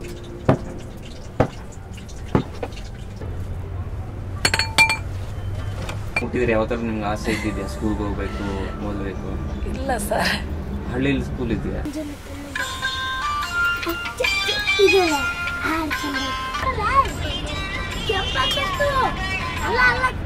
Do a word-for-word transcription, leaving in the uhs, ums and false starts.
ಹುಟ್ಟಿದ್ರೆ ಯಾವ ಥರ ನಿಮ್ಗೆ ಆಸೆ ಇದ್ದಿದೆ? ಸ್ಕೂಲ್ಗೆ ಹೋಗ್ಬೇಕು, ಓದಬೇಕು? ಇಲ್ಲ ಸರ್. ಹಳ್ಳಿಯಲ್ಲಿ ಸ್ಕೂಲ್ ಇದೆಯಾ? ಅಲ್ಲ ಅಲ್ಲ